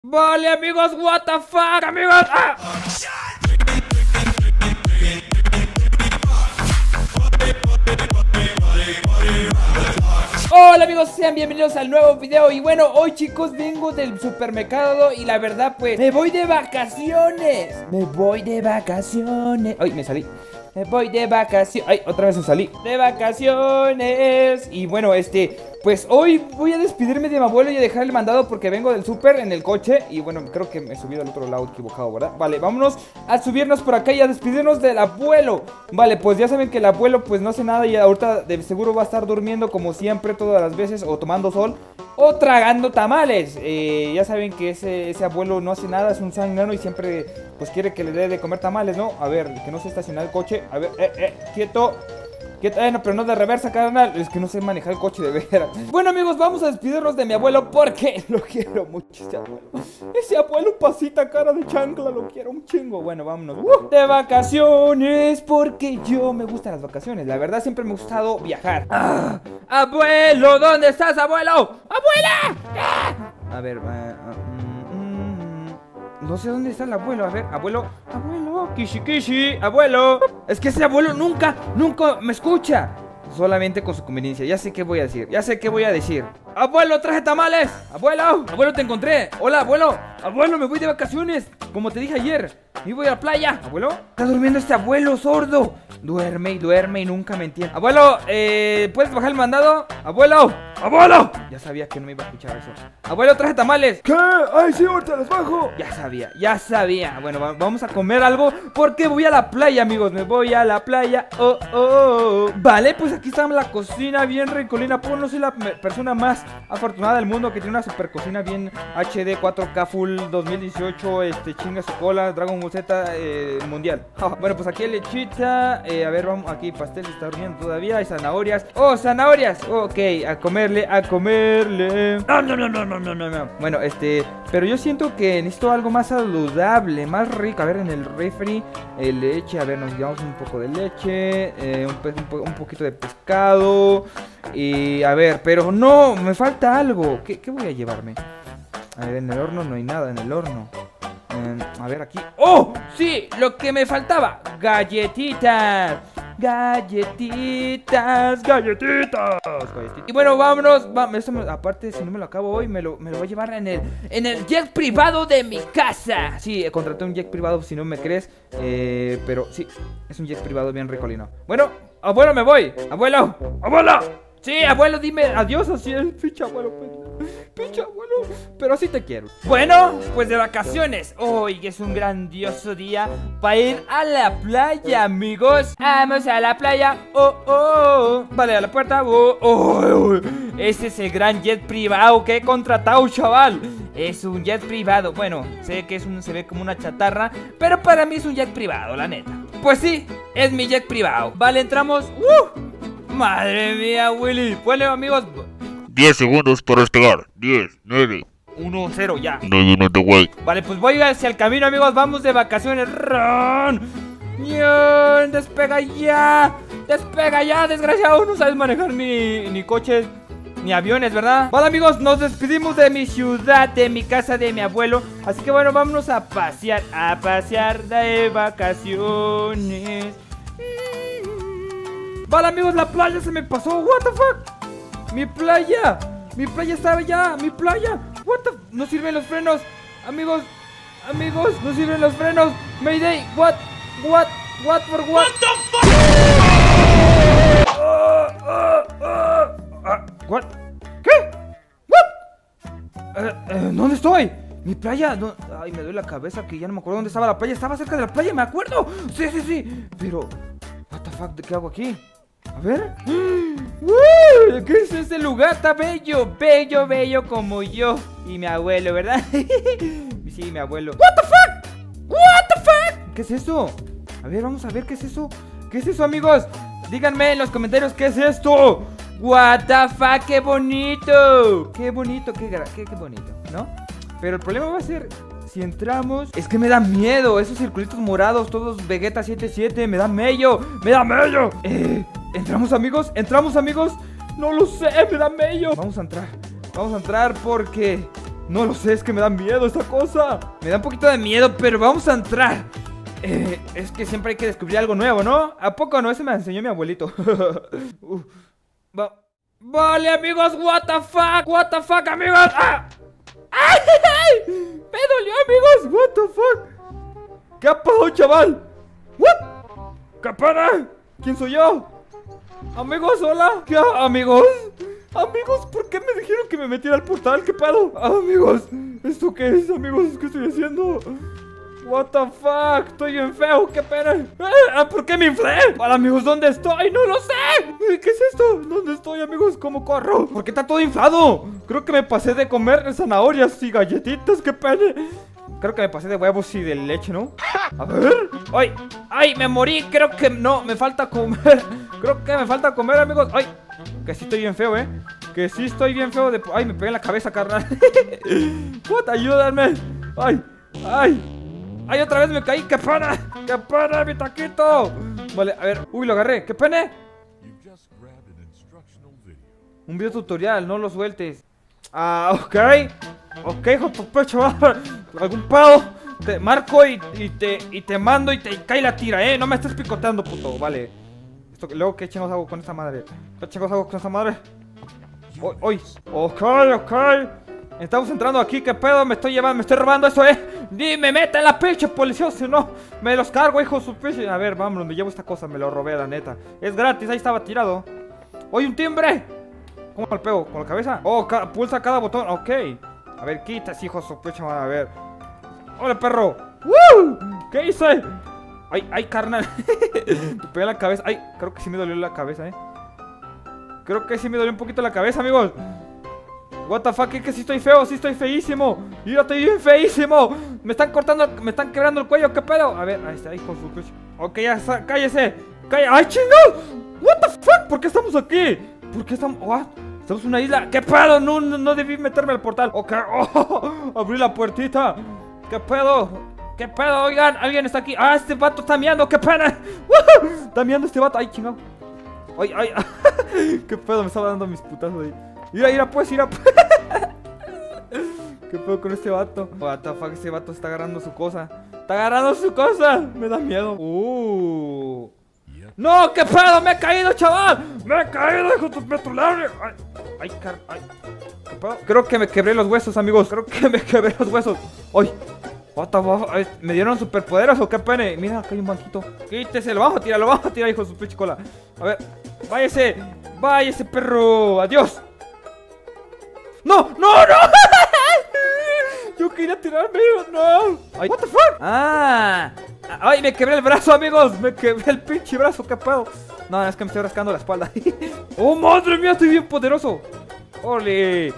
Vale, amigos, what the fuck, amigos. ¡Ah! Hola amigos, sean bienvenidos al nuevo video. Y bueno, hoy chicos vengo del supermercado y la verdad pues me voy de vacaciones. Ay, me salí. Me voy de vacaciones. Ay, otra vez me salí. De vacaciones. Y bueno, pues hoy voy a despedirme de mi abuelo y a dejar el mandado porque vengo del súper en el coche. Y bueno, creo que me he subido al otro lado equivocado, ¿verdad? Vale, vámonos a subirnos por acá y a despedirnos del abuelo. Vale, pues ya saben que el abuelo pues no hace nada y ahorita de seguro va a estar durmiendo como siempre todas las veces, o tomando sol o tragando tamales. Ya saben que ese abuelo no hace nada, es un sangrano y siempre pues quiere que le dé de comer tamales, ¿no? A ver, que no se estaciona el coche. A ver, quieto. No, pero no de reversa, carnal. Es que no sé manejar el coche de veras. Bueno, amigos, vamos a despedirnos de mi abuelo porque lo quiero mucho, ese abuelo. Ese abuelo pasita cara de chancla, lo quiero un chingo. Bueno, vámonos. De vacaciones, porque yo me gustan las vacaciones. La verdad, siempre me ha gustado viajar. Abuelo, ¿dónde estás, abuelo? ¡Abuela! A ver, no sé dónde está el abuelo, a ver, abuelo, Kishi, abuelo. Es que ese abuelo nunca me escucha. Solamente con su conveniencia, ya sé qué voy a decir, Abuelo, traje tamales. Abuelo, te encontré. Hola, abuelo, me voy de vacaciones. Como te dije ayer, me voy a la playa. Abuelo, está durmiendo este abuelo sordo. Duerme y nunca me entiende. Abuelo, ¿puedes bajar el mandado? Abuelo. Ya sabía que no me iba a escuchar eso. Abuelo, traje tamales. ¿Qué? ¡Ay, sí, ahorita los bajo! Ya sabía. Bueno, vamos a comer algo porque voy a la playa, amigos. Me voy a la playa. Vale, pues aquí está la cocina bien rincolina. Pues no soy la persona más afortunada del mundo que tiene una super cocina bien HD 4K Full 2018. Chinga su cola, Dragon Ball Z mundial. Bueno, pues aquí hay lechita. A ver, vamos, aquí pastel está durmiendo todavía. Hay zanahorias. ¡Zanahorias! Ok, a comerle. No. Bueno, pero yo siento que necesito algo más saludable, más rico. A ver, en el refri, leche. A ver, nos llevamos un poco de leche, un poquito de pescado. Y a ver, pero no, me falta algo. ¿Qué voy a llevarme? A ver, en el horno no hay nada, en el horno. A ver, aquí. ¡Oh! Sí, lo que me faltaba. Galletitas. Y bueno, vámonos. Aparte, si no me lo acabo hoy, me lo voy a llevar en el jet privado de mi casa. Sí, contraté un jet privado, si no me crees. Pero sí, es un jet privado bien ricolino. Bueno, abuelo, me voy. Abuelo. Sí, abuelo, dime adiós. Así es, pinche abuelo. Pero así te quiero. Bueno, pues de vacaciones. Hoy es un grandioso día para ir a la playa, amigos. Vamos a la playa. Vale, a la puerta. Ese es el gran jet privado que he contratado, chaval. Es un jet privado. Bueno, sé que se ve como una chatarra, pero para mí es un jet privado, la neta. Pues sí, es mi jet privado. Vale, entramos. Madre mía, Willy. Bueno, amigos, 10 segundos para despegar. 10, 9, 1, 0, ya. No te wait. Vale, pues voy hacia el camino, amigos. Vamos de vacaciones. Despega ya, desgraciado. No sabes manejar ni coches ni aviones, ¿verdad? Vale, amigos, nos despedimos de mi ciudad, de mi casa, de mi abuelo. Así que bueno, vámonos a pasear de vacaciones. Vale, amigos, la playa se me pasó. What the fuck. Mi playa estaba ya. What the... No sirven los frenos. Amigos, no sirven los frenos. Mayday. What the fuck. What? ¿Qué? ¿Dónde estoy? Mi playa. Ay, me duele la cabeza que ya no me acuerdo dónde estaba la playa. Estaba cerca de la playa, me acuerdo. Sí. Pero what the fuck, ¿qué hago aquí? A ver. ¿Qué es este lugar? Está bello como yo y mi abuelo, ¿verdad? Sí, mi abuelo. What the fuck. ¿Qué es eso? A ver, vamos a ver qué es eso. Amigos? Díganme en los comentarios qué es esto. What the fuck, qué bonito, qué bonito, ¿no? Pero el problema va a ser si entramos. Es que me da miedo, esos circulitos morados, todos Vegeta 77, me da mello. ¿Entramos, amigos? No lo sé, me da mello. Vamos a entrar porque No lo sé, es que me da miedo esta cosa. Me da un poquito de miedo, pero vamos a entrar. Es que siempre hay que descubrir algo nuevo, ¿no? ¿A poco no? Ese me enseñó mi abuelito. Vale, amigos, what the fuck, amigos. ¡Ah! ¡Ay! Me dolió, amigos, what the fuck. ¿Qué ha pasado, chaval? ¿What? ¿Qué pasa? ¿Quién soy yo? Amigos, hola. ¿Qué? Amigos, ¿por qué me dijeron que me metiera al portal? ¿Qué pedo? Amigos, ¿esto qué es, amigos? ¿Qué estoy haciendo? What the fuck, estoy bien feo, qué pena. ¿Por qué me inflé? Hola, amigos, ¿dónde estoy? No lo sé. ¿Qué es esto? ¿Dónde estoy, amigos? ¿Cómo corro? ¿Por qué está todo inflado? Creo que me pasé de comer zanahorias y galletitas, qué pena. Creo que me pasé de huevos y de leche, ¿no? A ver. ¡Ay! Me morí. Creo que no, me falta comer. Creo que me falta comer, amigos. ¡Ay! Que sí estoy bien feo, que sí estoy bien feo de... ¡Ay! Me pegué en la cabeza, carnal. What? Ayúdame. ¡Ay! Otra vez me caí. ¡Qué pena! ¡Qué pena, mi taquito! Vale, a ver. Uy, lo agarré. ¡Qué pena! Un video tutorial, no lo sueltes. Ok, hijo de tu pecho. Algún pedo. Te marco y te mando y te cae la tira, no me estés picoteando, puto. Vale. Esto, luego, ¿qué chingos hago con esta madre? ¿Qué chingos hago con esta madre? Ok. Estamos entrando aquí, ¿qué pedo? Me estoy robando eso, Ni me meta en la pinche policía, si no, me los cargo, hijo de su pinche. A ver, vámonos, me llevo esta cosa, me lo robé, la neta. Es gratis, ahí estaba tirado. ¡Oye, un timbre! ¿Cómo me pego? ¿Con la cabeza? Pulsa cada botón, ok. A ver, quitas, hijo de su pinche madre, a ver. ¡Hola, perro! ¡Woo! ¿Qué hice? ¡Ay, carnal! Me pegué en la cabeza. ¡Ay! Creo que sí me dolió la cabeza, Creo que sí me dolió un poquito la cabeza, amigos. What the fuck, es que sí estoy feo, sí estoy feísimo. Yo estoy bien feísimo. Me están cortando, me están quebrando el cuello, ¿qué pedo? A ver, ahí está, hijo de su pinche. Ok, ya está, cállese. ¡Ay, chingado! What the fuck, ¿por qué estamos aquí? ¿Por qué estamos? What? Estamos en una isla. ¿Qué pedo? No debí meterme al portal. Ok, abrí la puertita. ¿Qué pedo? ¿Qué pedo? Oigan, alguien está aquí. Este vato está miando. ¿Qué pena? Está miando este vato. Ay, chingado. Ay. ¿Qué pedo? Me estaba dando mis putazos ahí. Mira pues. ¿Qué pedo con este vato? What the fuck, este vato está agarrando su cosa. Me da miedo. ¡No! ¿Qué pedo? ¡Me he caído, chaval! ¡Me he caído, hijo de tu petrolero! ¡Ay! ¿Qué pedo? Creo que me quebré los huesos, amigos. ¡Ay! What the fuck? ¿Me dieron superpoderes o qué pene? Mira, acá hay un banquito. Quítese, lo vamos a tirar, hijo de su pinche cola. A ver, váyase, perro. Adiós. ¡No! Yo quería tirarme, no. Ay, what the fuck? Ay, me quebré el brazo, amigos. Me quebré el pinche brazo, qué pedo. No, es que me estoy rascando la espalda. ¡Oh, madre mía! Estoy bien poderoso. ¡Ole!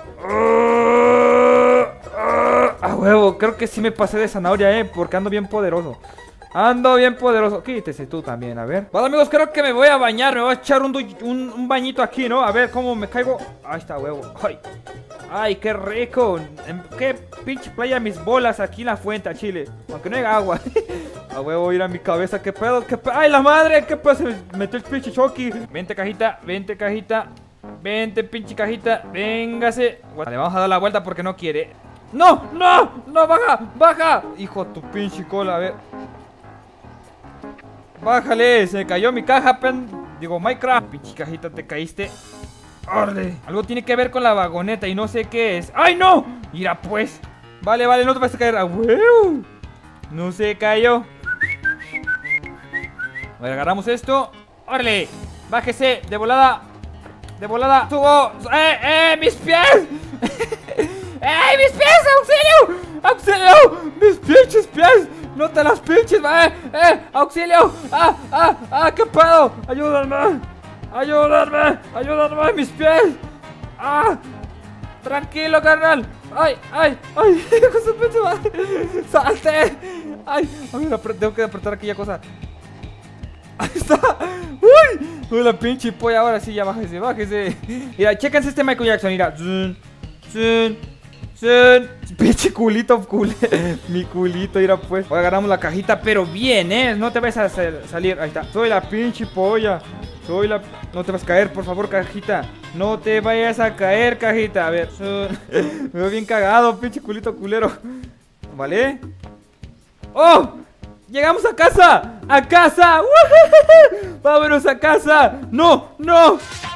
¡A huevo! Creo que sí me pasé de zanahoria, porque ando bien poderoso. Quítese tú también, a ver. Vale, amigos, creo que me voy a bañar. Me voy a echar un bañito aquí, ¿no? A ver cómo me caigo. Ahí está, huevo. Ay, qué rico. ¿En qué pinche playa mis bolas aquí en la fuente, a Chile? Aunque no hay agua. A huevo, ir a mi cabeza. ¿Qué pedo? ¡Ay, la madre! ¿Qué pedo? Se me metió el pinche Chucky. Vente, cajita. Vente, pinche cajita. Véngase. Vale, vamos a dar la vuelta porque no quiere. ¡No! ¡Baja! Hijo de tu pinche cola, a ver. Bájale, se me cayó mi caja, Minecraft. Pinche cajita, te caíste. ¡Órale! Algo tiene que ver con la vagoneta y no sé qué es. ¡Ay, no! Mira, pues. Vale, no te vas a caer. ¡Ah, huevo! No se cayó. A ver, agarramos esto. ¡Órale! Bájese, de volada. ¡Subo! ¡Mis pies! ¡Mis pies! ¡Auxilio! ¡Mis pinches pies! ¡No te las pinches! ¡Auxilio! ¿Qué pedo? ¡Ayúdame! ¡Mis pies! ¡Tranquilo, carnal! ¡Ay! ¡Hijo de su pinche madre! ¡Salte! ¡Ay! A ver, tengo que apretar aquella cosa. ¡Ahí está! ¡Uy! La pinche polla, ahora sí, ya bájese. Mira, chéquense este Michael Jackson, mira. Pinche culito, mi culito, mira pues. Hoy agarramos la cajita, pero bien, no te vayas a salir. Ahí está, soy la pinche polla. Soy la... No te vas a caer, por favor, cajita. No te vayas a caer, cajita. A ver, me veo bien cagado, pinche culito culero. ¿Vale? ¡Oh! ¡Llegamos a casa! ¡A casa! ¡Vámonos a casa! ¡No! ¡No!